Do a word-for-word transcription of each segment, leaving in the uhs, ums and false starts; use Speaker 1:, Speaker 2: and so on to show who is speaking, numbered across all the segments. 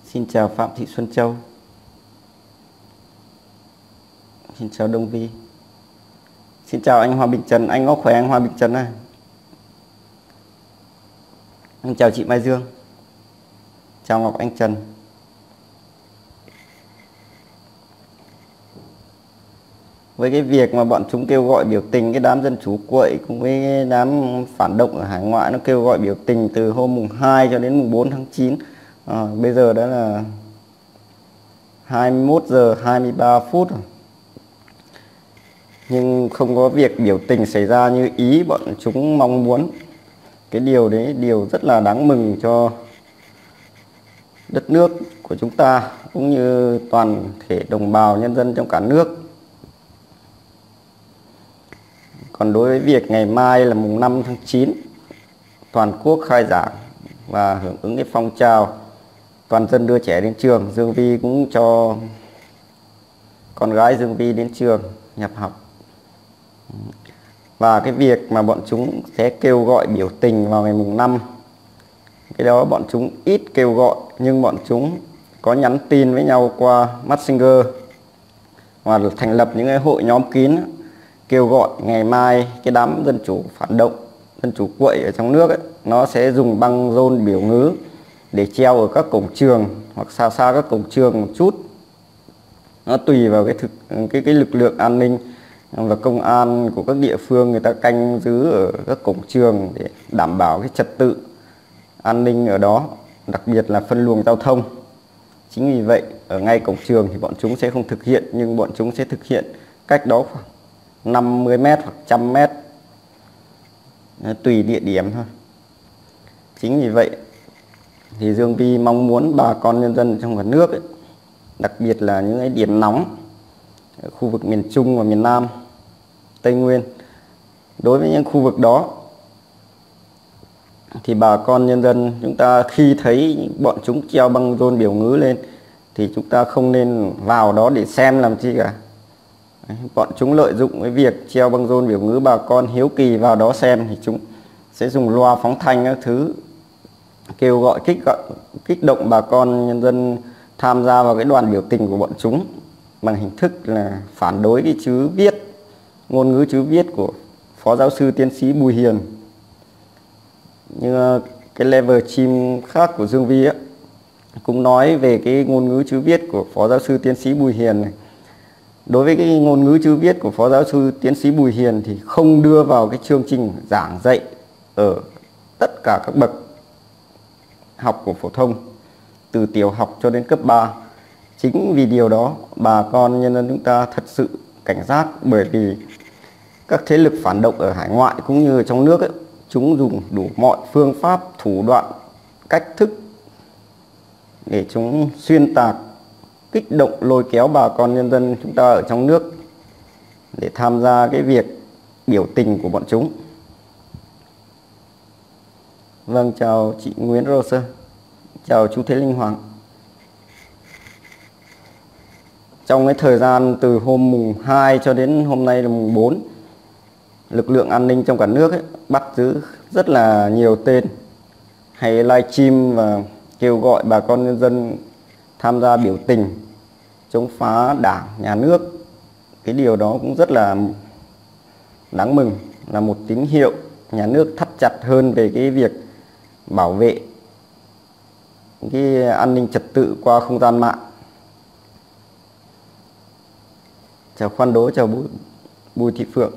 Speaker 1: Xin chào Phạm Thị Xuân Châu. Xin chào Đông Vi. Xin chào anh Hoa Bình Trần. Anh có khỏe anh Hoa Bình Trần này? Anh chào chị Mai Dương. Chào Ngọc Anh Trần. Với cái việc mà bọn chúng kêu gọi biểu tình, cái đám dân chủ quậy cùng với cái đám phản động ở hải ngoại nó kêu gọi biểu tình từ hôm mùng hai cho đến mùng bốn tháng chín. À, bây giờ đã là hai mươi mốt giờ hai mươi ba phút rồi. Nhưng không có việc biểu tình xảy ra như ý bọn chúng mong muốn. Cái điều đấy điều rất là đáng mừng cho đất nước của chúng ta cũng như toàn thể đồng bào nhân dân trong cả nước. Còn đối với việc ngày mai là mùng năm tháng chín toàn quốc khai giảng và hưởng ứng cái phong trào toàn dân đưa trẻ đến trường, Dương Vi cũng cho con gái Dương Vi đến trường nhập học. Và cái việc mà bọn chúng sẽ kêu gọi biểu tình vào ngày mùng năm, cái đó bọn chúng ít kêu gọi nhưng bọn chúng có nhắn tin với nhau qua Messenger và thành lập những cái hội nhóm kín kêu gọi ngày mai cái đám dân chủ phản động, dân chủ quậy ở trong nước ấy, nó sẽ dùng băng rôn biểu ngữ để treo ở các cổng trường hoặc xa xa các cổng trường một chút. Nó tùy vào cái thực cái cái lực lượng an ninh và công an của các địa phương, người ta canh giữ ở các cổng trường để đảm bảo cái trật tự an ninh ở đó, đặc biệt là phân luồng giao thông. Chính vì vậy ở ngay cổng trường thì bọn chúng sẽ không thực hiện, nhưng bọn chúng sẽ thực hiện cách đó khoảng năm mươi mét hoặc một trăm mét, tùy địa điểm thôi. Chính vì vậy thì Dương Vi mong muốn bà con nhân dân trong cả nước ấy, đặc biệt là những cái điểm nóng ở khu vực miền Trung và miền Nam, Tây Nguyên, đối với những khu vực đó thì bà con nhân dân chúng ta khi thấy bọn chúng treo băng rôn biểu ngữ lên thì chúng ta không nên vào đó để xem làm chi cả. Bọn chúng lợi dụng cái việc treo băng rôn biểu ngữ, bà con hiếu kỳ vào đó xem thì chúng sẽ dùng loa phóng thanh các thứ kêu gọi kích gọi, kích động bà con nhân dân tham gia vào cái đoàn biểu tình của bọn chúng bằng hình thức là phản đối cái chữ viết, ngôn ngữ chữ viết của Phó Giáo sư Tiến sĩ Bùi Hiền. Như cái level chim khác của Dương Vi ấy, cũng nói về cái ngôn ngữ chữ viết của Phó Giáo sư Tiến sĩ Bùi Hiền này. Đối với cái ngôn ngữ chữ viết của Phó Giáo sư Tiến sĩ Bùi Hiền thì không đưa vào cái chương trình giảng dạy ở tất cả các bậc học của phổ thông, từ tiểu học cho đến cấp ba. Chính vì điều đó bà con nhân dân chúng ta thật sự cảnh giác, bởi vì các thế lực phản động ở hải ngoại cũng như ở trong nước ấy, chúng dùng đủ mọi phương pháp, thủ đoạn, cách thức để chúng xuyên tạc, kích động, lôi kéo bà con nhân dân chúng ta ở trong nước để tham gia cái việc biểu tình của bọn chúng. Vâng, chào chị Nguyễn Rose, chào chú Thế Linh Hoàng. Trong cái thời gian từ hôm mùng hai cho đến hôm nay là mùng bốn, lực lượng an ninh trong cả nước ấy, bắt giữ rất là nhiều tên hay livestream và kêu gọi bà con nhân dân tham gia biểu tình chống phá đảng, nhà nước. Cái điều đó cũng rất là đáng mừng, là một tín hiệu nhà nước thắt chặt hơn về cái việc bảo vệ cái an ninh trật tự qua không gian mạng. Chào Khoan Đố, chào Bùi, Bùi Thị Phượng.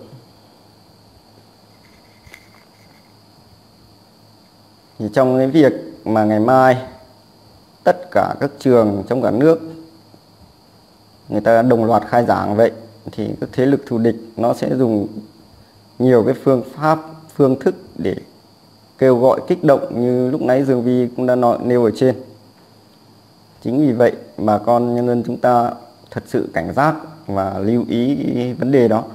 Speaker 1: Thì trong cái việc mà ngày mai tất cả các trường trong cả nước người ta đồng loạt khai giảng vậy, thì các thế lực thù địch nó sẽ dùng nhiều cái phương pháp, phương thức để kêu gọi kích động như lúc nãy Dương Vi cũng đã nói, nêu ở trên. Chính vì vậy bà con nhân dân chúng ta thật sự cảnh giác và lưu ý cái vấn đề đó.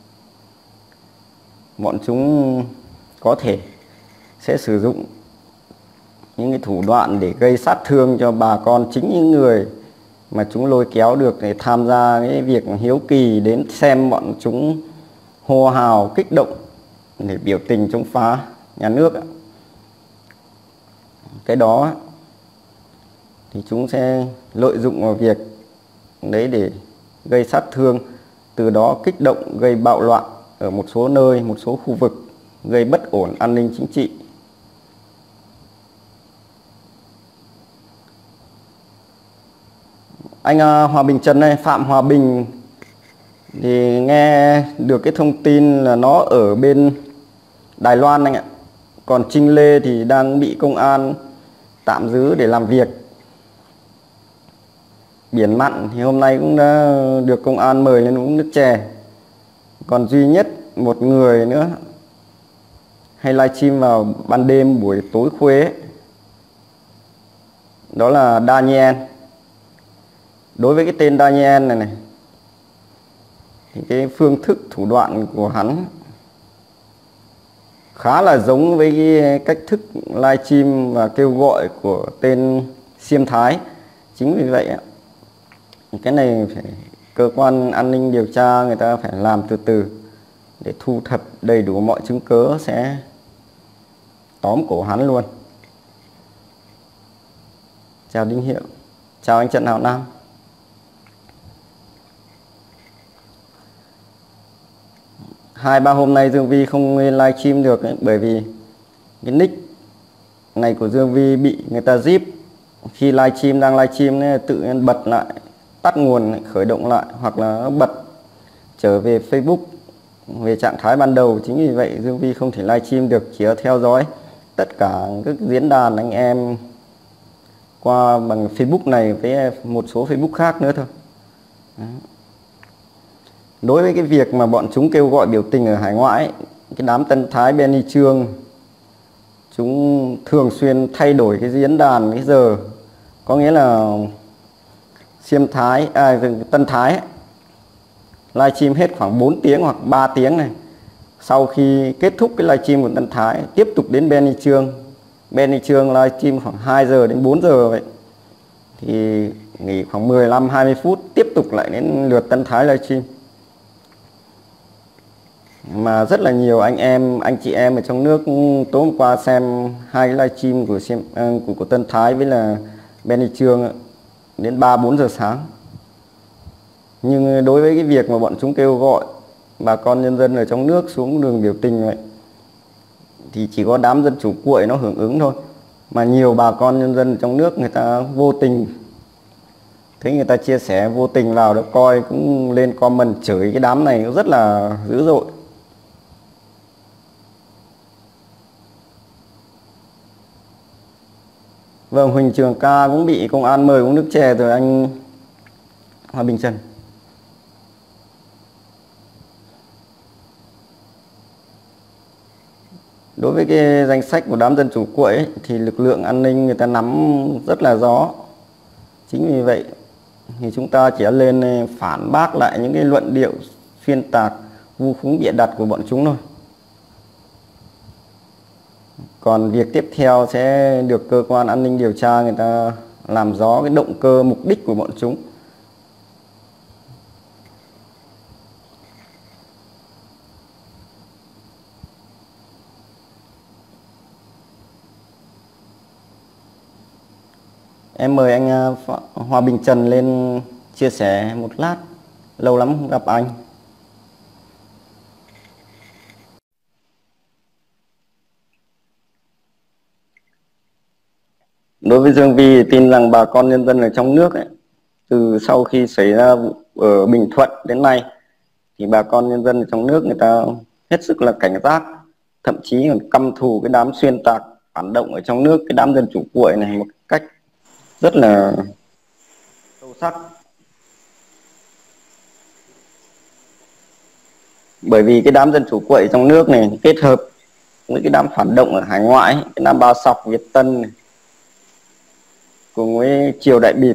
Speaker 1: Bọn chúng có thể sẽ sử dụng những cái thủ đoạn để gây sát thương cho bà con, chính những người mà chúng lôi kéo được để tham gia cái việc hiếu kỳ đến xem bọn chúng hô hào kích động để biểu tình chống phá nhà nước. Cái đó thì chúng sẽ lợi dụng vào việc đấy để gây sát thương, từ đó kích động gây bạo loạn ở một số nơi, một số khu vực, gây bất ổn an ninh chính trị. Anh Hòa Bình Trần này, Phạm Hòa Bình, thì nghe được cái thông tin là nó ở bên Đài Loan anh ạ. Còn Trinh Lê thì đang bị công an tạm giữ để làm việc. Biển Mặn thì hôm nay cũng đã được công an mời lên uống nước chè. Còn duy nhất một người nữa hay livestream vào ban đêm buổi tối khuya, đó là Daniel. Đối với cái tên Daniel này này thì cái phương thức thủ đoạn của hắn khá là giống với cái cách thức livestream và kêu gọi của tên Xiêm Thái. Chính vì vậy cái này phải cơ quan an ninh điều tra người ta phải làm từ từ để thu thập đầy đủ mọi chứng cứ, sẽ tóm cổ hắn luôn. Chào Đinh Hiệu, chào anh Trần Hạo Nam. Hai ba hôm nay Dương Vi không livestream được ấy, bởi vì cái nick này của Dương Vi bị người ta zip. Khi livestream đang livestream ấy, tự nhiên bật lại, tắt nguồn, khởi động lại, hoặc là nó bật trở về Facebook về trạng thái ban đầu. Chính vì vậy Dương Vi không thể livestream được, chỉ có theo dõi tất cả các diễn đàn anh em qua bằng Facebook này với một số Facebook khác nữa thôi. Đấy. Đối với cái việc mà bọn chúng kêu gọi biểu tình ở hải ngoại, cái đám Tân Thái Benny Trương, chúng thường xuyên thay đổi cái diễn đàn cái giờ. Có nghĩa là Xiêm Thái, à, Tân Thái livestream hết khoảng bốn tiếng hoặc ba tiếng này. Sau khi kết thúc cái livestream của Tân Thái, tiếp tục đến Benny Trương. Benny Trương livestream khoảng hai giờ đến bốn giờ vậy. Thì nghỉ khoảng mười lăm hai mươi phút, tiếp tục lại đến lượt Tân Thái livestream. Mà rất là nhiều anh em, anh chị em ở trong nước tối hôm qua xem hai cái livestream của, của của Tân Thái với là Benny Trương đến ba bốn giờ sáng. Nhưng đối với cái việc mà bọn chúng kêu gọi bà con nhân dân ở trong nước xuống đường biểu tình vậy, thì chỉ có đám dân chủ cuội nó hưởng ứng thôi. Mà nhiều bà con nhân dân ở trong nước người ta vô tình, thấy người ta chia sẻ vô tình vào đó coi, cũng lên comment chửi cái đám này rất là dữ dội. Vâng, Huỳnh Trường Ca cũng bị công an mời uống nước chè rồi anh Hòa Bình Trần. Đối với cái danh sách của đám dân chủ cuội ấy, thì lực lượng an ninh người ta nắm rất là rõ. Chính vì vậy thì chúng ta chỉ lên phản bác lại những cái luận điệu xuyên tạc, vu khống bịa đặt của bọn chúng thôi. Còn việc tiếp theo sẽ được cơ quan an ninh điều tra người ta làm rõ cái động cơ, mục đích của bọn chúng. Em mời anh Hòa Bình Trần lên chia sẻ một lát, lâu lắm không gặp anh. Đối với Dương Vi tin rằng bà con nhân dân ở trong nước ấy, từ sau khi xảy ra vụ ở Bình Thuận đến nay thì bà con nhân dân ở trong nước người ta hết sức là cảnh giác, thậm chí còn căm thù cái đám xuyên tạc phản động ở trong nước, cái đám dân chủ cuội này một cách rất là sâu sắc. Bởi vì cái đám dân chủ cuội trong nước này kết hợp với cái đám phản động ở hải ngoại, cái đám Ba Sọc, Việt Tân này, cùng với Triều Đại Bịp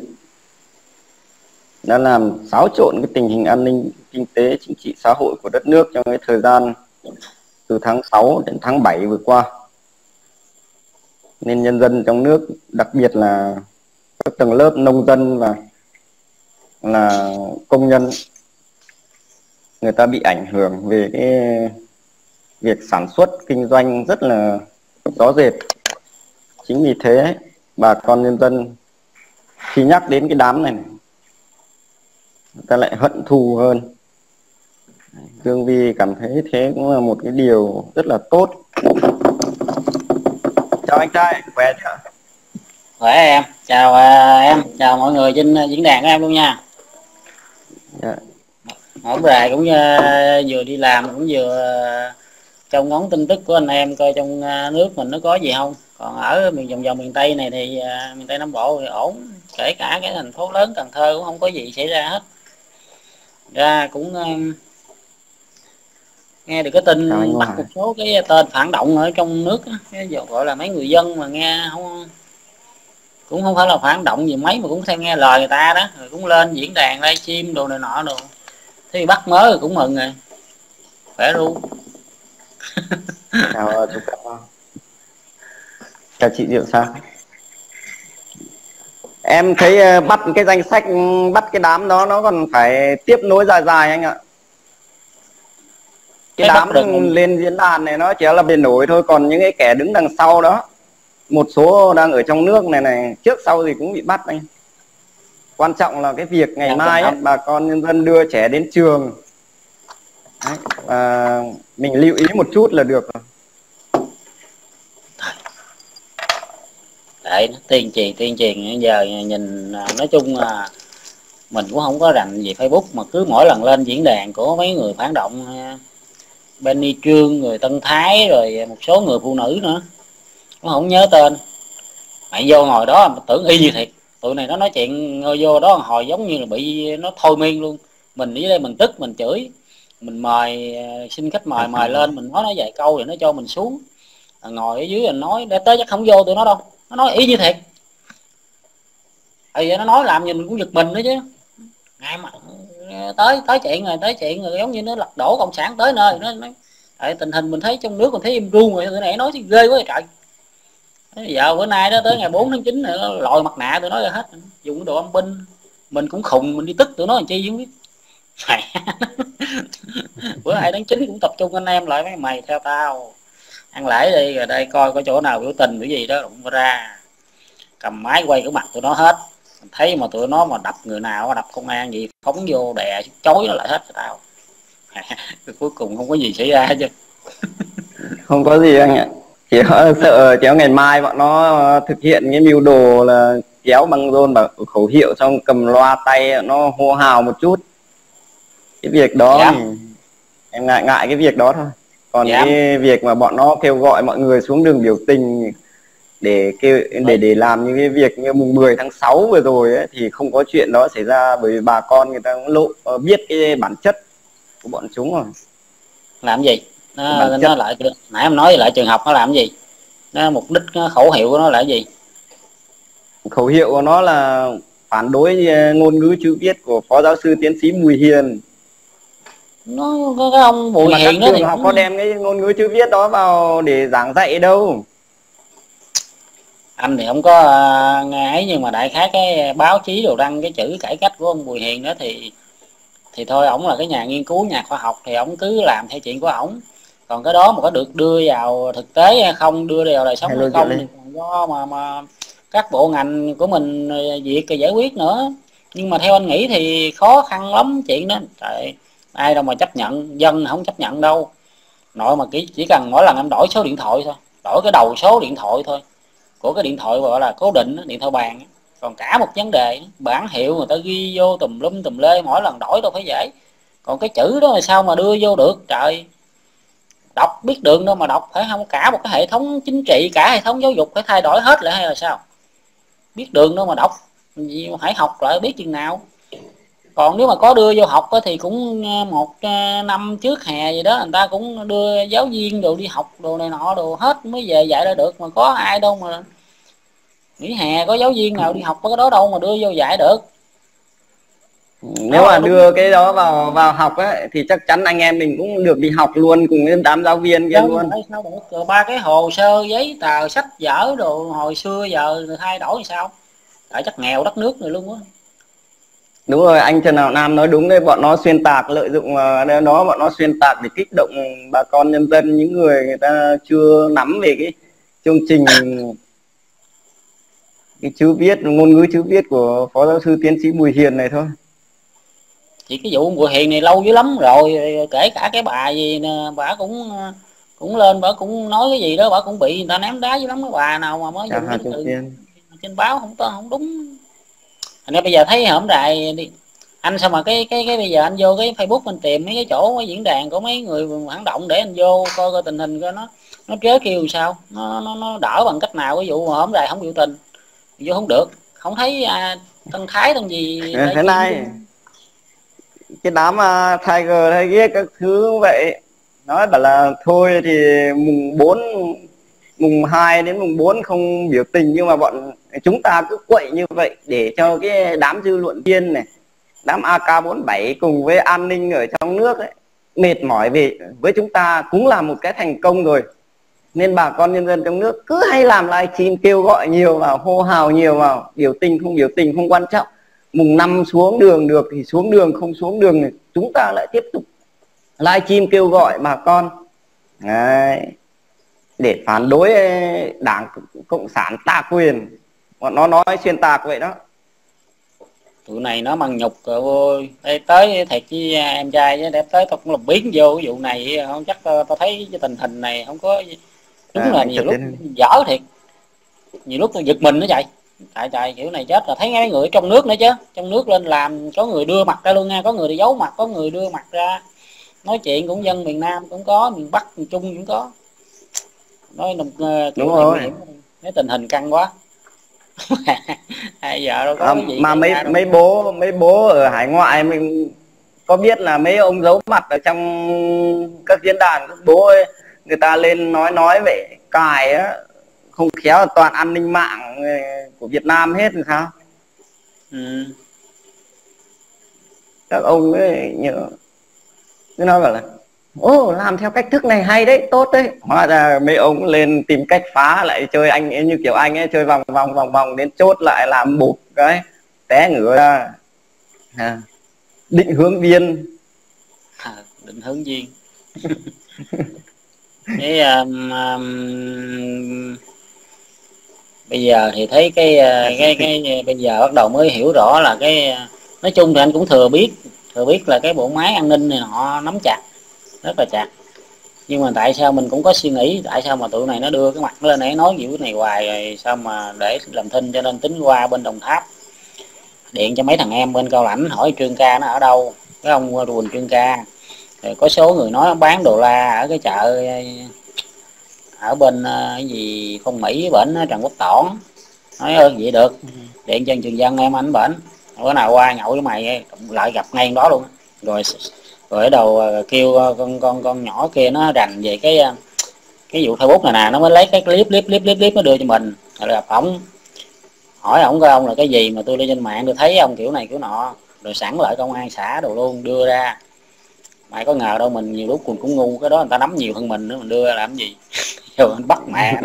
Speaker 1: đã làm xáo trộn cái tình hình an ninh, kinh tế, chính trị, xã hội của đất nước trong cái thời gian từ tháng sáu đến tháng bảy vừa qua. Nên nhân dân trong nước, đặc biệt là các tầng lớp nông dân và là công nhân, người ta bị ảnh hưởng về cái việc sản xuất, kinh doanh rất là rõ rệt. Chính vì thế bà con nhân dân khi nhắc đến cái đám này, này người ta lại hận thù hơn. Dương Vi cảm thấy thế cũng là một cái điều rất là tốt. Chào anh trai, khỏe chưa?
Speaker 2: Khỏe em, chào à, em, chào mọi người trên diễn đàn của em luôn nha.
Speaker 1: Dạ.
Speaker 2: Mỗi rày cũng uh, vừa đi làm cũng vừa uh, trông ngóng tin tức của anh em coi trong uh, nước mình nó có gì không. Còn ở miền vòng vòng miền Tây này thì uh, miền Tây Nam Bộ thì ổn, kể cả cái thành phố lớn Cần Thơ cũng không có gì xảy ra hết. Ra cũng uh, nghe được cái
Speaker 1: Chào anh
Speaker 2: tin bắt
Speaker 1: Hòa.
Speaker 2: một số cái tên phản động ở trong nước á, cái gọi là mấy người dân mà nghe không, cũng không phải là phản động gì mấy mà cũng theo nghe lời người ta đó, rồi cũng lên diễn đàn livestream đồ này nọ đồ, thì bắt mới rồi cũng mừng rồi, khỏe ru.
Speaker 1: Chào chú Cẩm. Chào chị Diệu sao? Em thấy uh, bắt cái danh sách, bắt cái đám đó nó còn phải tiếp nối dài dài anh ạ. Cái
Speaker 2: Cái bắt
Speaker 1: đám
Speaker 2: được
Speaker 1: lên diễn đàn này nó chỉ là bề nổi thôi, còn những cái kẻ đứng đằng sau đó, một số đang ở trong nước này này, trước sau gì cũng bị bắt anh. Quan trọng là cái việc ngày mai ấy, bà con nhân dân đưa trẻ đến trường. Đấy, và mình lưu ý một chút là được rồi.
Speaker 2: để tuyên truyền tuyên truyền giờ nhìn nói chung là mình cũng không có rành gì Facebook, mà cứ mỗi lần lên diễn đàn của mấy người phản động Benny Trương rồi Tân Thái rồi một số người phụ nữ nữa cũng không nhớ tên, mày vô ngồi đó mà tưởng y như thiệt, tụi này nó nói chuyện ngồi vô đó hồi giống như là bị nó thôi miên luôn. Mình ở đây mình tức mình chửi, mình mời xin khách mời mời lên mình nói nó vài câu rồi nó cho mình xuống, ngồi ở dưới mình nói để tới chắc không vô tụi nó đâu, nó nói y như thiệt. Thì nó nói làm gì mình cũng giật mình nữa chứ, ngày mà tới tới chuyện rồi tới chuyện rồi giống như nó lật đổ cộng sản tới nơi nó, nó tại tình hình mình thấy trong nước còn thấy im ru rồi, tụi này nói chứ ghê quá trời. Giờ bữa nay đó tới ngày bốn tháng chín này nó lòi mặt nạ tụi nó ra hết, dùng cái đồ âm binh, mình cũng khùng mình đi tức tụi nó làm chi không biết. Bữa hai tháng chín cũng tập trung anh em lại, mấy mày theo tao ăn lễ đi, rồi đây coi có chỗ nào biểu tình cái gì đó đụng ra cầm máy quay cái mặt tụi nó hết. Mình thấy mà tụi nó mà đập người nào đập công an gì phóng vô đè chối nó lại hết cho tao. Cuối cùng không có gì xảy ra chứ.
Speaker 1: Không có gì anh ạ, chỉ sợ chéo ngày mai bọn nó thực hiện cái mưu đồ là kéo băng rôn vào khẩu hiệu xong cầm loa tay nó hô hào một chút. Cái việc đó
Speaker 2: Dạ.
Speaker 1: thì em ngại ngại cái việc đó thôi. Còn
Speaker 2: Dạ.
Speaker 1: cái việc mà bọn nó kêu gọi mọi người xuống đường biểu tình để kêu để để làm những cái việc như mùng mười tháng sáu vừa rồi ấy, thì không có chuyện đó xảy ra, bởi vì bà con người ta cũng lộ biết cái bản chất của bọn chúng rồi.
Speaker 2: Làm gì nó,
Speaker 1: Bản
Speaker 2: nó
Speaker 1: chất
Speaker 2: lại nãy em nói lại trường học nó làm gì, nó mục đích nó khẩu hiệu của nó là gì?
Speaker 1: khẩu hiệu của nó là phản đối ngôn ngữ chữ viết của phó giáo sư tiến sĩ Bùi Hiền.
Speaker 2: Nó cái ông
Speaker 1: Nhưng
Speaker 2: Bùi
Speaker 1: mà các
Speaker 2: Hiền đó
Speaker 1: trường
Speaker 2: thì
Speaker 1: học
Speaker 2: cũng
Speaker 1: có đem cái ngôn ngữ chữ viết đó vào để giảng dạy đâu.
Speaker 2: anh thì không có uh, nghe ấy, nhưng mà đại khái cái báo chí đồ đăng cái chữ cải cách của ông Bùi Hiền đó thì thì thôi, ổng là cái nhà nghiên cứu nhà khoa học thì ổng cứ làm theo chuyện của ổng, còn cái đó mà có được đưa vào thực tế hay không, đưa vào đời sống hay
Speaker 1: Hello Diệu
Speaker 2: không
Speaker 1: Linh.
Speaker 2: thì còn do mà mà các bộ ngành của mình việc giải quyết nữa. Nhưng mà theo anh nghĩ thì khó khăn lắm chuyện đó. Tại ai đâu mà chấp nhận, dân không chấp nhận đâu. Nội mà chỉ, chỉ cần mỗi lần em đổi số điện thoại thôi, đổi cái đầu số điện thoại thôi của cái điện thoại gọi là cố định, điện thoại bàn, còn cả một vấn đề bản hiệu người ta ghi vô tùm lum tùm lê, mỗi lần đổi đâu phải dễ, còn cái chữ đó là sao mà đưa vô được trời. Đọc biết đường đâu mà đọc, phải không cả một cái hệ thống chính trị, cả hệ thống giáo dục phải thay đổi hết lại hay là sao? Biết đường đâu mà đọc, phải học lại biết chừng nào. Còn nếu mà có đưa vô học thì cũng một năm trước hè gì đó người ta cũng đưa giáo viên đồ đi học đồ này nọ đồ hết mới về dạy ra được, mà có ai đâu mà nghỉ hè có giáo viên nào đi học có cái đó đâu mà đưa vô dạy được.
Speaker 1: Nếu
Speaker 2: Đó
Speaker 1: mà
Speaker 2: là đúng.
Speaker 1: đưa cái đó vào vào học ấy, thì chắc chắn anh em mình cũng được đi học luôn cùng với đám giáo viên kia
Speaker 2: Dân
Speaker 1: luôn.
Speaker 2: tại sao được? Rồi ba cái hồ sơ giấy tờ sách vở đồ hồi xưa giờ thay đổi thì sao? Tại chắc nghèo đất nước này luôn á.
Speaker 1: Đúng rồi, anh Trần Hảo Nam nói đúng đấy, bọn nó xuyên tạc, lợi dụng vào đó bọn nó xuyên tạc để kích động bà con nhân dân, những người người ta chưa nắm về cái chương trình cái chữ viết, ngôn ngữ chữ viết của phó giáo sư tiến sĩ Bùi Hiền này thôi.
Speaker 2: Thì cái vụ Bùi Hiền này lâu dữ lắm rồi, kể cả cái bà gì nè, bà cũng cũng lên bà cũng nói cái gì đó, bà cũng bị người ta ném đá dữ lắm. Cái bà nào mà mới
Speaker 1: Chào
Speaker 2: dùng
Speaker 1: Hà
Speaker 2: cái
Speaker 1: Triều
Speaker 2: từ
Speaker 1: Tiên.
Speaker 2: trên báo không có không đúng. Thành ra bây giờ thấy hổm đại đi anh, sao mà cái cái cái bây giờ anh vô cái Facebook mình tìm mấy cái chỗ cái diễn đàn của mấy người phản động để anh vô coi coi tình hình coi nó nó trớ kêu sao, nó nó nó đỡ bằng cách nào. Cái vụ mà hổm đại không biểu tình vô không được, không thấy à, Tân Thái tân gì
Speaker 1: Thế này, cái đám uh, Tiger hay ghét các thứ vậy, nói bảo là thôi thì mùng bốn, mùng hai đến mùng bốn không biểu tình, nhưng mà bọn chúng ta cứ quậy như vậy để cho cái đám dư luận viên này, đám a ca bốn bảy cùng với an ninh ở trong nước ấy, mệt mỏi về với chúng ta cũng là một cái thành công rồi. Nên bà con nhân dân trong nước cứ hay làm livestream kêu gọi nhiều vào, hô hào nhiều vào, biểu tình không biểu tình không quan trọng, mùng năm xuống đường được thì xuống đường, không xuống đường thì chúng ta lại tiếp tục livestream kêu gọi bà con. Đấy, để phản đối Đảng Cộng sản ta quyền, bọn nó nói xuyên tạc vậy đó.
Speaker 2: tụi này nó bằng nhục rồi ơi. Ê, tới thiệt với em trai với đẹp tới tao cũng làm biến vô cái vụ này không chắc. Tao thấy cái tình hình này không có đúng
Speaker 1: À,
Speaker 2: là
Speaker 1: mình
Speaker 2: nhiều
Speaker 1: thật
Speaker 2: lúc
Speaker 1: đến
Speaker 2: dở thiệt, nhiều lúc tôi giật mình nó vậy. Tại trời kiểu này chết là thấy mấy người trong nước nữa chứ, trong nước lên làm có người đưa mặt ra luôn nha, có người đi giấu mặt, có người đưa mặt ra nói chuyện, cũng dân miền Nam cũng có, miền Bắc miền Trung cũng có. Nói
Speaker 1: đúng
Speaker 2: kiểu này nguy
Speaker 1: rồi.
Speaker 2: hiểm, cái tình hình căng quá. Bây giờ đâu có
Speaker 1: À,
Speaker 2: cái gì
Speaker 1: mà
Speaker 2: xảy
Speaker 1: mấy
Speaker 2: ra đâu.
Speaker 1: mấy bố mấy bố ở hải ngoại mình có biết là mấy ông giấu mặt ở trong các diễn đàn, các bố ấy, người ta lên nói nói vậy cài á, không khéo là toàn an ninh mạng của Việt Nam hết rồi sao.
Speaker 2: Ừ.
Speaker 1: Các ông ấy nhớ cứ nói bảo là ô làm theo cách thức này hay đấy, tốt đấy, hóa ra mấy ông lên tìm cách phá lại, chơi anh ấy như kiểu anh ấy chơi vòng vòng vòng vòng đến chốt lại làm bụp cái té ngửa ra. À, định hướng viên.
Speaker 2: À, định hướng viên. Cái um, um, bây giờ thì thấy cái
Speaker 1: À,
Speaker 2: cái cái bây giờ bắt đầu mới hiểu rõ là cái, nói chung thì anh cũng thừa biết, thừa biết là cái bộ máy an ninh này họ nắm chặt, rất là chặt. Nhưng mà tại sao mình cũng có suy nghĩ tại sao mà tụi này nó đưa cái mặt lên để nói những cái này hoài, rồi sao mà để làm thinh. Cho nên tính qua bên Đồng Tháp điện cho mấy thằng em bên Cao Lãnh hỏi Trương Ca nó ở đâu, cái ông Quỳnh Trương Ca. Rồi có số người nói bán đô la ở cái chợ ở bên cái gì Phong Mỹ bển Trần Quốc Toản. Nói ơn vậy được, điện cho Trường Dân em anh bển bữa nào qua nhậu với mày lại gặp ngay đó luôn. Rồi rồi ở đầu kêu con con con nhỏ kia nó rành về cái cái vụ Facebook này nè, nó mới lấy cái clip clip clip clip clip nó đưa cho mình. Rồi gặp ổng hỏi ổng coi ông là cái gì mà tôi lên trên mạng tôi thấy ông kiểu này kiểu nọ, rồi sẵn lại công an xã đồ luôn đưa ra. Mày có ngờ đâu mình nhiều lúc cũng cũng ngu, cái đó người ta nắm nhiều hơn mình nữa, mình đưa ra làm gì. Rồi anh bắt mẹ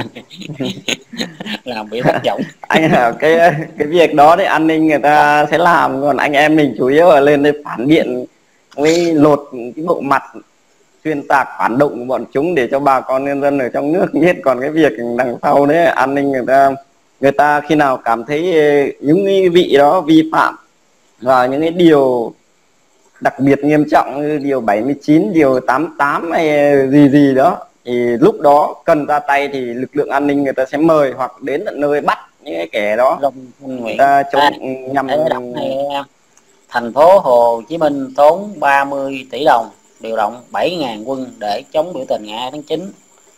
Speaker 2: làm bị thất vọng.
Speaker 1: anh là cái cái việc đó thì an ninh người ta sẽ làm, còn anh em mình chủ yếu là lên đây phản biện với lột cái bộ mặt xuyên tạc phản động của bọn chúng để cho bà con nhân dân ở trong nước biết. Còn cái việc đằng sau đấy an ninh người ta người ta khi nào cảm thấy những cái vị đó vi phạm và những cái điều đặc biệt nghiêm trọng như điều bảy mươi chín, điều tám mươi tám hay gì gì đó, thì lúc đó cần ra tay thì lực lượng an ninh người ta sẽ mời hoặc đến tận nơi bắt những cái kẻ đó.
Speaker 2: Long
Speaker 1: Người
Speaker 2: Nguyễn
Speaker 1: ta chống
Speaker 2: à,
Speaker 1: nhằm
Speaker 2: để đọc này em. Thành phố Hồ Chí Minh tốn ba mươi tỷ đồng điều động bảy nghìn quân để chống biểu tình ngày hai tháng chín.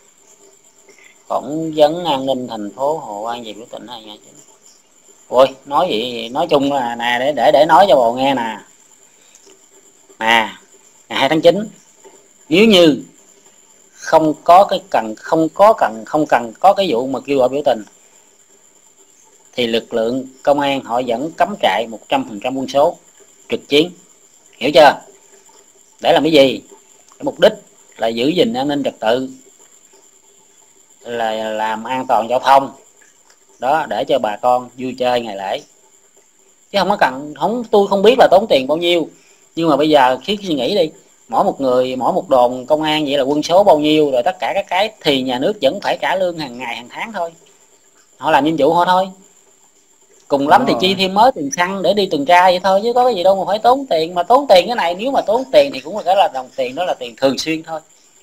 Speaker 2: Phỏng vấn an ninh thành phố Hồ An về biểu tình hai ngày chín. Ôi nói gì nói chung là nè, để để để nói cho bộ nghe nè. Nè, ngày hai tháng chín nếu như không có cái cần không có cần không cần có cái vụ mà kêu gọi biểu tình thì lực lượng công an họ vẫn cắm trại một trăm phần trăm quân số trực chiến, hiểu chưa? Để làm cái gì? Cái mục đích là giữ gìn an ninh trật tự, là làm an toàn giao thông đó, để cho bà con vui chơi ngày lễ, chứ không có cần. Không, tôi không biết là tốn tiền bao nhiêu, nhưng mà bây giờ khi suy nghĩ đi, mỗi một người mỗi một đồn công an vậy là quân số bao nhiêu, rồi tất cả các cái thì nhà nước vẫn phải trả lương hàng ngày hàng tháng thôi, họ làm nhiệm vụ họ thôi. Cùng lắm
Speaker 1: Đúng
Speaker 2: thì
Speaker 1: rồi.
Speaker 2: chi thêm mới tiền xăng để đi tuần tra vậy thôi, chứ có cái gì đâu mà phải tốn tiền. Mà tốn tiền cái này, nếu mà tốn tiền thì cũng phải là đồng tiền, đó là tiền thường xuyên thôi,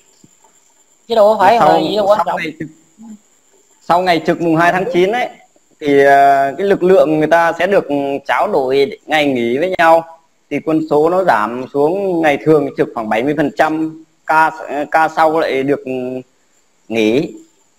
Speaker 2: chứ đâu có
Speaker 1: Mà
Speaker 2: phải là gì
Speaker 1: sau
Speaker 2: đâu quan
Speaker 1: sau
Speaker 2: trọng.
Speaker 1: ngày trực sau ngày trực mùng hai tháng chín ấy thì à, cái lực lượng người ta sẽ được tráo đổi ngày nghỉ với nhau, thì quân số nó giảm xuống, ngày thường trực khoảng bảy mươi phần trăm, ca ca sau lại được nghỉ.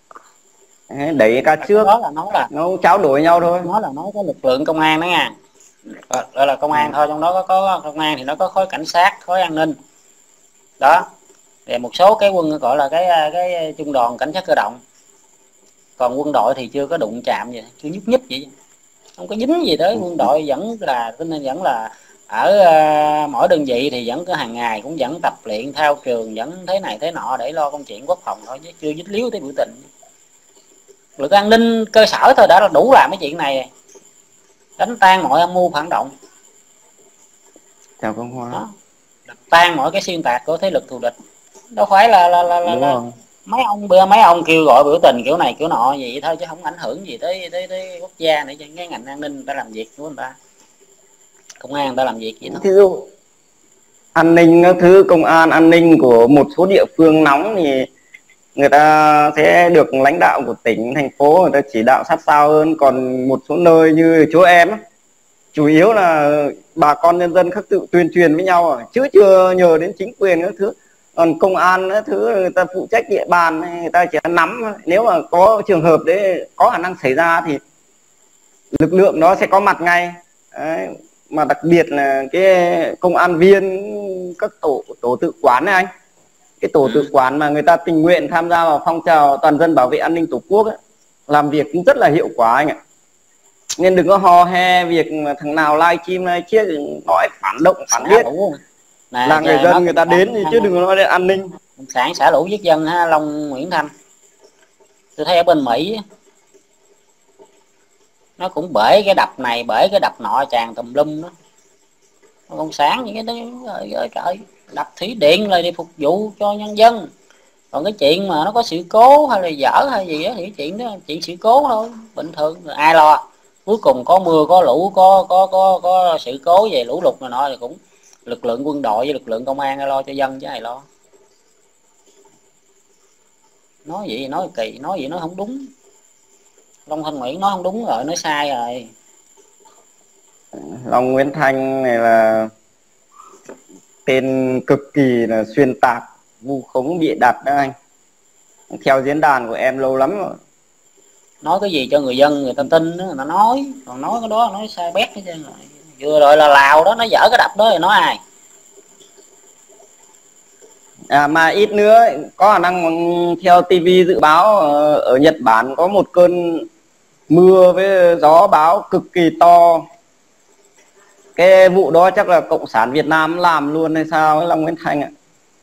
Speaker 1: Đấy, ca
Speaker 2: Cái
Speaker 1: trước
Speaker 2: đó là nói là
Speaker 1: nó tráo đổi nhau thôi.
Speaker 2: nói là nói cái lực lượng công an đó nha. Ờ, gọi là công an thôi, trong đó có, có công an thì nó có khối cảnh sát, khối an ninh đó, thì một số cái quân gọi là cái cái trung đoàn cảnh sát cơ động. Còn quân đội thì chưa có đụng chạm gì, chưa nhúc nhích gì, không có dính gì tới. Quân đội vẫn là tính nên vẫn là ở uh, mỗi đơn vị thì vẫn có hàng ngày cũng vẫn tập luyện thao trường, vẫn thế này thế nọ để lo công chuyện quốc phòng thôi, chứ chưa dính líu tới biểu tình. Lực an ninh cơ sở thôi đã là đủ làm cái chuyện này, đánh tan mọi âm mưu phản động
Speaker 1: Chào Công Hoa.
Speaker 2: đó, đập tan mọi cái xuyên tạc của thế lực thù địch. Đâu phải là là là, là,
Speaker 1: Đúng
Speaker 2: là
Speaker 1: rồi.
Speaker 2: mấy ông bữa mấy ông kêu gọi biểu tình kiểu này kiểu nọ vậy thôi, chứ không ảnh hưởng gì tới tới, tới quốc gia nữa. Chứ cái ngành an ninh người ta làm việc của người ta, công an người ta làm việc vậy thôi.
Speaker 1: Thí dụ an ninh các thứ, công an an ninh của một số địa phương nóng thì người ta sẽ được lãnh đạo của tỉnh thành phố người ta chỉ đạo sát sao hơn. Còn một số nơi như chỗ em chủ yếu là bà con nhân dân khác tự tuyên truyền với nhau chứ chưa nhờ đến chính quyền các thứ. Còn công an các thứ người ta phụ trách địa bàn, người ta chỉ nắm, nếu mà có trường hợp đấy có khả năng xảy ra thì lực lượng đó sẽ có mặt ngay. Đấy. Mà đặc biệt là cái công an viên các tổ tổ tự quản này anh, cái tổ tự
Speaker 2: Ừ.
Speaker 1: quản mà người ta tình nguyện tham gia vào phong trào toàn dân bảo vệ an ninh tổ quốc ấy, làm việc cũng rất là hiệu quả anh ạ. Nên đừng có hò he việc mà thằng nào livestream này chia nói phản động phản
Speaker 2: Xả
Speaker 1: biết
Speaker 2: lũ nè,
Speaker 1: là người
Speaker 2: nó
Speaker 1: dân người
Speaker 2: cũng
Speaker 1: ta đến thì chứ đừng có nói đến an ninh.
Speaker 2: sản xả lũ giết dân ha, Long Nguyễn Thanh. Tôi thấy ở bên Mỹ nó cũng bể cái đập này bể cái đập nọ tràn tùm lum đó, nó còn sáng những cái đó. Trời trời, đập thủy điện là để phục vụ cho nhân dân, còn cái chuyện mà nó có sự cố hay là dở hay gì đó thì chuyện đó chuyện sự cố thôi, bình thường rồi ai lo. Cuối cùng có mưa có lũ có có có có sự cố về lũ lụt này nọ thì cũng lực lượng quân đội với lực lượng công an lo cho dân chứ ai lo. Nói vậy nói kỳ, nói vậy nó không đúng. Long Thanh Nguyễn nói không đúng rồi, nói sai rồi.
Speaker 1: Long Nguyễn Thanh này là tên cực kỳ là xuyên tạc, vu khống, bịa đặt đó anh. Theo diễn đàn của em lâu lắm rồi.
Speaker 2: Nói cái gì cho người dân người ta tin đó, người ta nói. Còn nói cái đó nói sai bét hết trơn rồi. Vừa rồi là Lào đó, nó dở cái đập đó thì nói ai.
Speaker 1: À, mà ít nữa có khả năng theo tivi dự báo ở, ở Nhật Bản có một cơn mưa với gió bão cực kỳ to. Cái vụ đó chắc là Cộng sản Việt Nam làm luôn hay sao ấy Long Nguyễn Thanh ạ.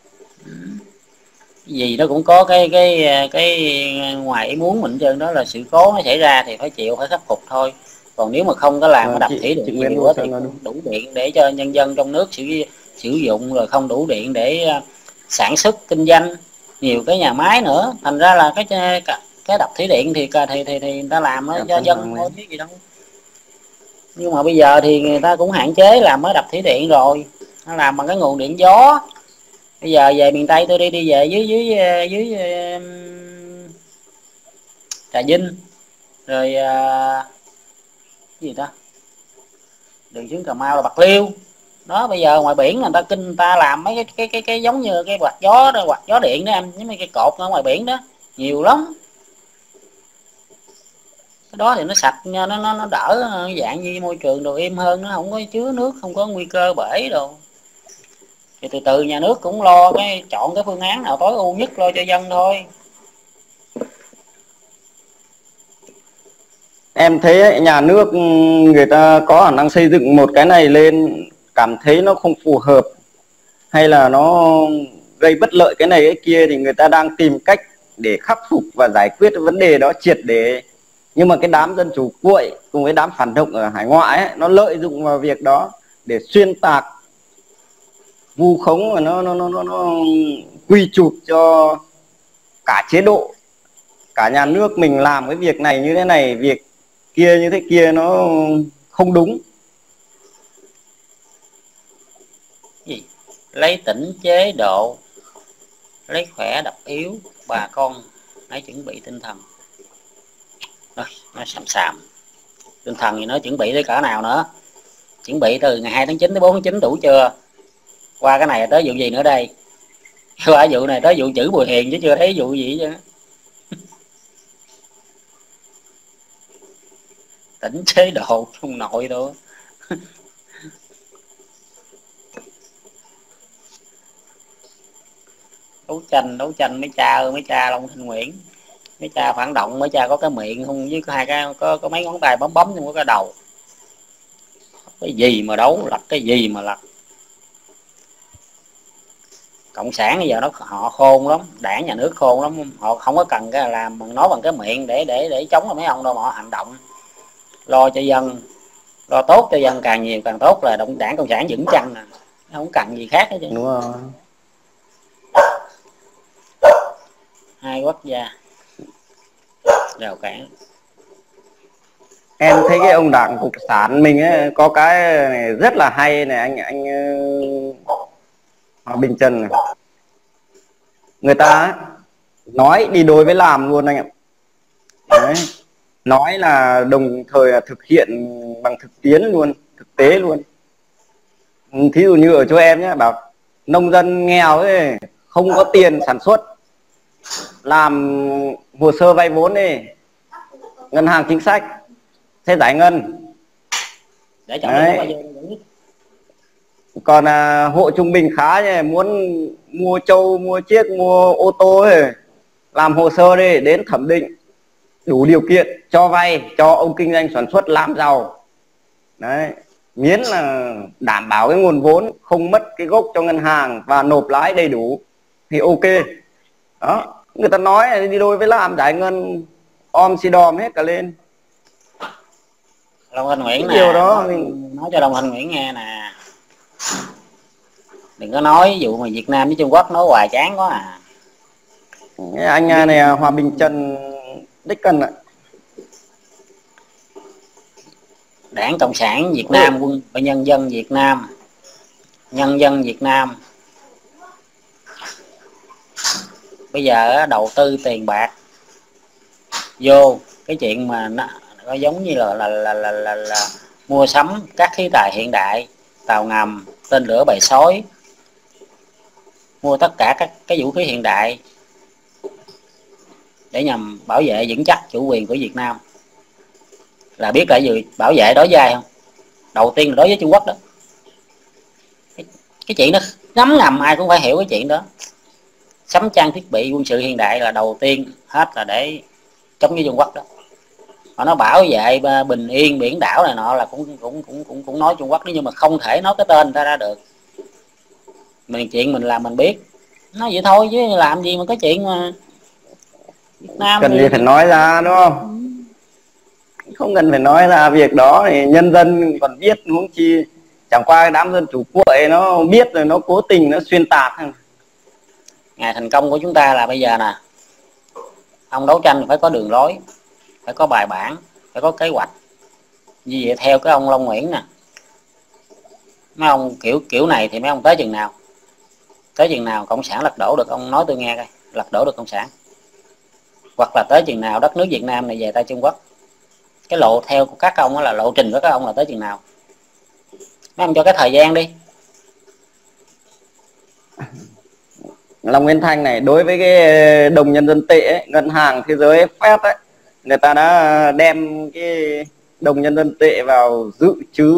Speaker 2: Gì nó cũng có cái cái cái ngoài ý muốn mình trơn, đó là sự cố nó xảy ra thì phải chịu, phải khắc phục thôi. Còn nếu mà không có làm cái
Speaker 1: Vâng,
Speaker 2: đập
Speaker 1: chị,
Speaker 2: thủy điện
Speaker 1: chị Nguyễn
Speaker 2: nhiều
Speaker 1: Hồ
Speaker 2: quá thì
Speaker 1: Sơn nói
Speaker 2: không
Speaker 1: đúng.
Speaker 2: đủ điện để cho nhân dân trong nước sử sử dụng, rồi không đủ điện để sản xuất kinh doanh nhiều cái nhà máy nữa. Thành ra là cái cái đập thủy điện thì thì thì, thì người ta làm
Speaker 1: Em
Speaker 2: cho
Speaker 1: Tân
Speaker 2: dân
Speaker 1: Hoàng
Speaker 2: thôi
Speaker 1: Nguyễn.
Speaker 2: chứ gì đâu. Nhưng mà bây giờ thì người ta cũng hạn chế làm mới đập thủy điện rồi, nó làm bằng cái nguồn điện gió. Bây giờ về miền Tây tôi đi đi về dưới dưới dưới Trà Vinh rồi à, cái gì ta, đường xuống Cà Mau là Bạc Liêu đó. Bây giờ ngoài biển người ta kinh người ta làm mấy cái cái cái cái giống như cái quạt gió đó, quạt gió điện đó em, với mấy cái cột ở ngoài biển đó nhiều lắm. Cái đó thì nó sạch nha, nó nó nó đỡ dạng như môi trường đồ êm hơn, nó không có chứa nước, không có nguy cơ bể đồ. Thì từ từ nhà nước cũng lo cái chọn cái phương án nào tối ưu nhất lo cho dân thôi.
Speaker 1: Em thấy nhà nước người ta có khả năng xây dựng một cái này lên cảm thấy nó không phù hợp hay là nó gây bất lợi cái này cái kia thì người ta đang tìm cách để khắc phục và giải quyết vấn đề đó triệt để. Nhưng mà cái đám dân chủ cuội cùng với đám phản động ở hải ngoại ấy, nó lợi dụng vào việc đó để xuyên tạc, vu khống và nó nó nó nó, nó quy chụp cho cả chế độ, cả nhà nước mình làm cái việc này như thế này, việc kia như thế kia nó không đúng.
Speaker 2: Gì? Lấy tỉnh chế độ, lấy khỏe đập yếu, bà con hãy chuẩn bị tinh thần. Rồi, nó xàm xàm. Tinh thần thì nó chuẩn bị tới cỡ nào nữa? Chuẩn bị từ ngày hai tháng chín tới bốn tháng chín đủ chưa? Qua cái này tới vụ gì nữa đây? Qua vụ này tới vụ chữ Bùi Hiền chứ chưa thấy vụ gì chứ. Tỉnh chế độ không nội đâu. Đấu tranh đấu tranh mấy cha ơi, mấy cha Long Thanh Nguyễn, mấy cha phản động, mấy cha có cái miệng không với có hai cái có có mấy ngón tay bấm bấm trong cái đầu. Cái gì mà đấu lật, cái gì mà lật. Cộng sản bây giờ nó họ khôn lắm, đảng nhà nước khôn lắm, họ không có cần cái làm nói bằng cái miệng để để để chống lại mấy ông đâu, mà họ hành động lo cho dân, lo tốt cho dân càng nhiều càng tốt là động đảng cộng sản vững chăng nè, không cần gì khác hết chứ.
Speaker 1: Đúng rồi.
Speaker 2: Hai quốc gia rào cản.
Speaker 1: Em thấy cái ông đảng cộng sản mình ấy, có cái này rất là hay này anh anh Hòa Bình Trần này. Người ta nói đi đôi với làm luôn anh ạ. Đấy. Nói là đồng thời thực hiện bằng thực tiễn luôn, thực tế luôn. Thí dụ như ở chỗ em nhé, bảo nông dân nghèo ấy, không có tiền sản xuất, làm hồ sơ vay vốn đi, ngân hàng chính sách sẽ giải ngân.
Speaker 2: Để chọn cái bao nhiêu.
Speaker 1: Còn à, hộ trung bình khá nhỉ, muốn mua trâu, mua chiếc, mua ô tô ấy, làm hồ sơ đi, đến thẩm định đủ điều kiện cho vay, cho ông kinh doanh sản xuất làm giàu. Đấy, miễn là đảm bảo cái nguồn vốn, không mất cái gốc cho ngân hàng và nộp lãi đầy đủ thì ok. Đó, người ta nói đi đôi với làm, giải ngân om xì đòm hết cả lên.
Speaker 2: Long Thanh Nguyễn nè,
Speaker 1: điều đó
Speaker 2: nói, mình... nói cho Long Thanh Nguyễn nghe nè, đừng có nói vụ mà Việt Nam với Trung Quốc nói hoài chán quá à.
Speaker 1: Anh này Hòa Bình Trần đích cân ạ.
Speaker 2: Đảng Cộng sản Việt Nam, quân và nhân dân Việt Nam, nhân dân Việt Nam bây giờ đầu tư tiền bạc vô cái chuyện mà nó, nó giống như là là, là, là, là, là mua sắm các khí tài hiện đại, tàu ngầm, tên lửa bầy sói, mua tất cả các cái vũ khí hiện đại để nhằm bảo vệ vững chắc chủ quyền của Việt Nam. Là biết là gì bảo vệ đối với ai không? Đầu tiên là đối với Trung Quốc đó. Cái, cái chuyện đó ngấm ngầm ai cũng phải hiểu cái chuyện đó. Sắm trang thiết bị quân sự hiện đại là đầu tiên hết là để chống với Trung Quốc đó. Họ nó bảo vệ bình yên biển đảo này nọ là cũng cũng cũng cũng cũng nói Trung Quốc đó, nhưng mà không thể nói cái tên người ta ra được. Mình chuyện mình làm mình biết. Nói vậy thôi chứ làm gì mà có chuyện mà Việt Nam
Speaker 1: cần
Speaker 2: thì...
Speaker 1: gì phải nói ra đúng không? Không cần phải nói ra việc đó thì nhân dân còn biết, huống chi chẳng qua đám dân chủ cuội nó biết rồi nó cố tình nó xuyên tạc.
Speaker 2: Ngày thành công của chúng ta là bây giờ nè, ông đấu tranh phải có đường lối, phải có bài bản, phải có kế hoạch. Như vậy theo cái ông Long Nguyễn nè, mấy ông kiểu kiểu này thì mấy ông tới chừng nào, tới chừng nào cộng sản lật đổ được, ông nói tôi nghe coi, lật đổ được cộng sản, hoặc là tới chừng nào đất nước Việt Nam này về tay Trung Quốc. Cái lộ theo của các ông là lộ trình của các ông là tới chừng nào, mấy ông cho cái thời gian đi.
Speaker 1: Long Nguyễn Thanh này, đối với cái đồng nhân dân tệ ấy, ngân hàng thế giới Fed ấy, người ta đã đem cái đồng nhân dân tệ vào dự trữ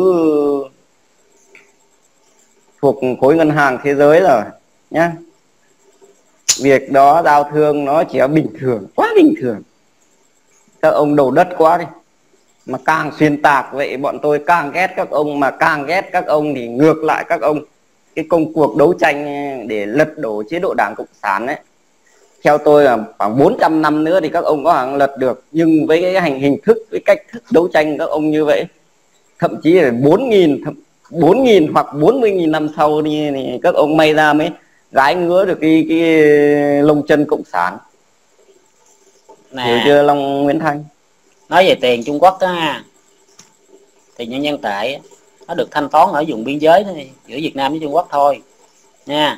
Speaker 1: thuộc khối ngân hàng thế giới rồi nhá. Việc đó giao thương nó chỉ là bình thường, quá bình thường. Các ông đầu đất quá đi, mà càng xuyên tạc vậy bọn tôi càng ghét các ông, mà càng ghét các ông thì ngược lại các ông. Cái công cuộc đấu tranh để lật đổ chế độ Đảng Cộng sản ấy, theo tôi là khoảng bốn trăm năm nữa thì các ông có hàng lật được. Nhưng với cái hành hình thức, với cách thức đấu tranh các ông như vậy, thậm chí là bốn nghìn bốn nghìn hoặc bốn mươi nghìn năm sau đi thì các ông may ra mới gái ngứa được cái, cái lông chân cộng sản. Nè, hiểu chưa Long Nguyễn Thanh?
Speaker 2: Nói về tiền Trung Quốc á, thì nhân dân tệ nó được thanh toán ở vùng biên giới thôi, giữa Việt Nam với Trung Quốc thôi nha.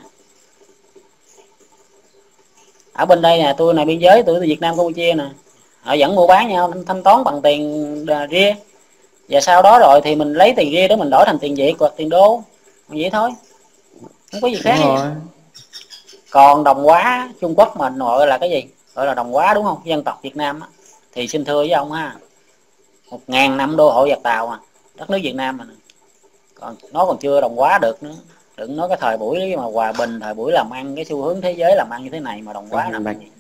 Speaker 2: Ở bên đây nè, tôi này biên giới tôi từ Việt Nam Campuchia nè, họ vẫn mua bán nhau thanh toán bằng tiền ria, và sau đó rồi thì mình lấy tiền ria đó mình đổi thành tiền Việt hoặc tiền đô, vậy thôi, không có gì
Speaker 1: Đúng
Speaker 2: khác
Speaker 1: rồi.
Speaker 2: vậy. Còn đồng hóa Trung Quốc mình gọi là cái gì, gọi là đồng hóa đúng không, dân tộc Việt Nam á, thì xin thưa với ông ha, một ngàn năm đô hộ giặc Tàu à, đất nước Việt Nam mình còn nó còn chưa đồng hóa được nữa, đừng nói cái thời buổi mà hòa bình, thời buổi làm ăn, cái xu hướng thế giới làm ăn như thế này mà đồng hóa làm
Speaker 1: Bạch
Speaker 2: gì.